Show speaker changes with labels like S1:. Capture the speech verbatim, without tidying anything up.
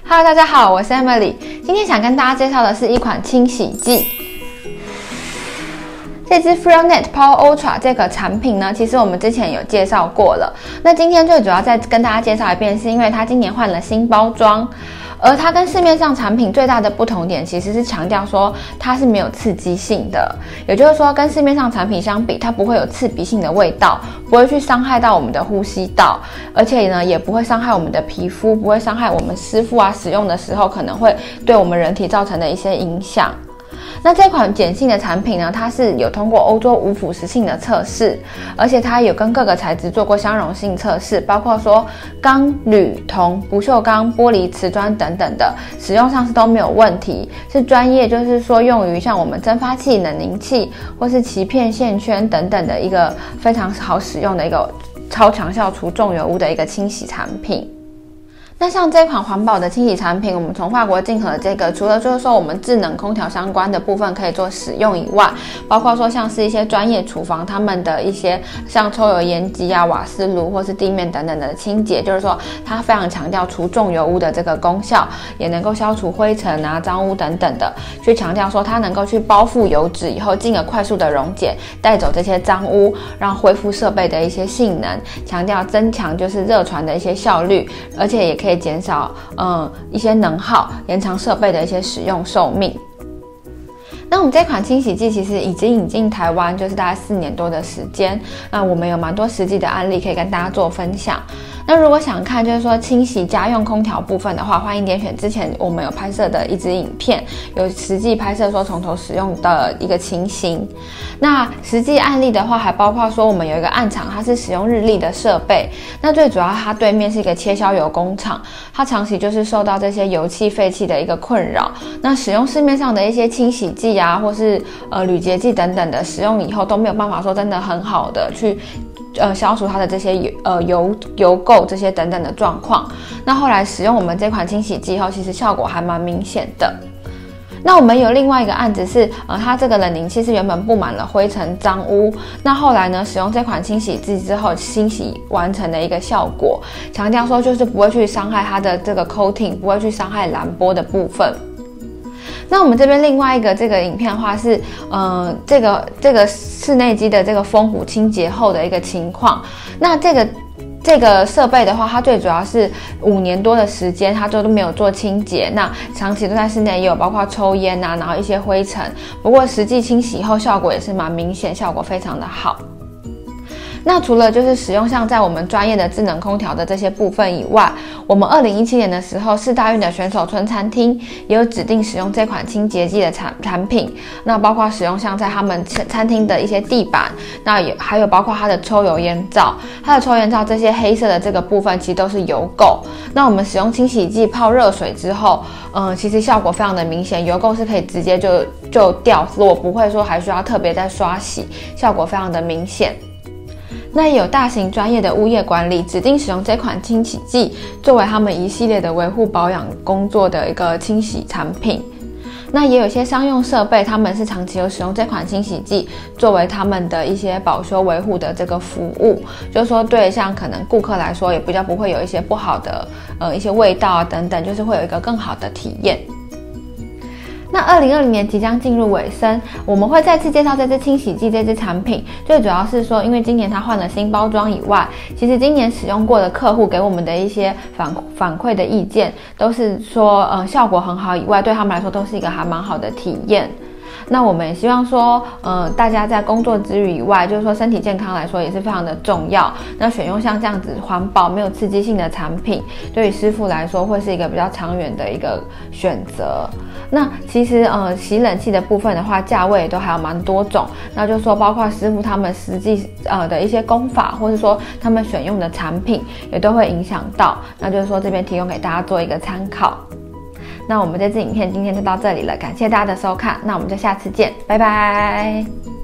S1: Hello， 大家好，我是 Emily。今天想跟大家介绍的是一款清洗剂。这支 FreonNet Power Ultra 这个产品呢，其实我们之前有介绍过了。那今天最主要再跟大家介绍一遍，是因为它今年换了新包装。而它跟市面上产品最大的不同点，其实是强调说它是没有刺激性的，也就是说跟市面上产品相比，它不会有刺鼻性的味道，不会去伤害到我们的呼吸道，而且呢也不会伤害我们的皮肤，不会伤害我们湿敷啊使用的时候可能会对我们人体造成的一些影响。那这款碱性的产品呢，它是有通过欧洲无腐蚀性的测试，而且它有跟各个材质做过相容性测试，包括说钢、铝、铜、不锈钢、玻璃、瓷砖等等的，使用上是都没有问题，是专业就是说用于像我们蒸发器、冷凝器或是鳍片、线圈等等的一个非常好使用的一个超强效除重油污的一个清洗产品。那像这款环保的清洗产品，我们从法国进口的这个，除了就是说我们智能空调相关的部分可以做使用以外，包括说像是一些专业厨房他们的一些像抽油烟机啊、瓦斯炉或是地面等等的清洁，就是说它非常强调除重油污的这个功效，也能够消除灰尘啊、脏污等等的，去强调说它能够去包覆油脂以后，进而快速的溶解，带走这些脏污，让恢复设备的一些性能，强调增强就是热传的一些效率，而且也可以减少嗯一些能耗，延长设备的一些使用寿命。那我们这款清洗剂其实已经引进台湾，就是大概四年多的时间。那我们有蛮多实际的案例可以跟大家做分享。那如果想看就是说清洗家用空调部分的话，欢迎点选之前我们有拍摄的一支影片，有实际拍摄说从头使用的一个情形。那实际案例的话，还包括说我们有一个暗场，它是使用日立的设备。那最主要它对面是一个切削油工厂，它长期就是受到这些油气、废气的一个困扰。那使用市面上的一些清洗剂啊，或是呃铝洁剂等等的，使用以后都没有办法说真的很好的去呃消除它的这些油呃油油垢这些等等的状况。那后来使用我们这款清洗剂后，其实效果还蛮明显的。那我们有另外一个案子是，呃，它这个冷凝器是原本布满了灰尘脏污，那后来呢，使用这款清洗剂之后，清洗完成的一个效果，强调说就是不会去伤害它的这个 coating， 不会去伤害蓝波的部分。那我们这边另外一个这个影片的话是，呃，这个这个室内机的这个风鼓清洁后的一个情况。那这个这个设备的话，它最主要是五年多的时间，它都没有做清洁，那长期都在室内，也有包括抽烟啊，然后一些灰尘。不过实际清洗后效果也是蛮明显，效果非常的好。那除了就是使用像在我们专业的智能空调的这些部分以外，我们二零一七年的时候，世大运的选手村餐厅也有指定使用这款清洁剂的产产品。那包括使用像在他们餐厅的一些地板，那也还有包括它的抽油烟罩，它的抽烟罩这些黑色的这个部分其实都是油垢。那我们使用清洗剂泡热水之后，嗯，其实效果非常的明显，油垢是可以直接就就掉落，不会说还需要特别再刷洗，效果非常的明显。那也有大型专业的物业管理指定使用这款清洗剂作为他们一系列的维护保养工作的一个清洗产品。那也有一些商用设备，他们是长期有使用这款清洗剂作为他们的一些保修维护的这个服务，就是说对像可能顾客来说也比较不会有一些不好的呃一些味道啊等等，就是会有一个更好的体验。那二零二零年即将进入尾声，我们会再次介绍这支清洗剂这支产品，最主要是说因为今年它换了新包装以外，其实今年使用过的客户给我们的一些反反馈的意见都是说呃效果很好以外，对他们来说都是一个还蛮好的体验。那我们也希望说，呃，大家在工作之余以外，就是说身体健康来说也是非常的重要。那选用像这样子环保、没有刺激性的产品，对于师傅来说会是一个比较长远的一个选择。那其实，呃，洗冷气的部分的话，价位也都还有蛮多种。那就是说，包括师傅他们实际呃的一些工法，或是说他们选用的产品，也都会影响到。那就是说，这边提供给大家做一个参考。那我们这支影片今天就到这里了，感谢大家的收看，那我们就下次见，拜拜。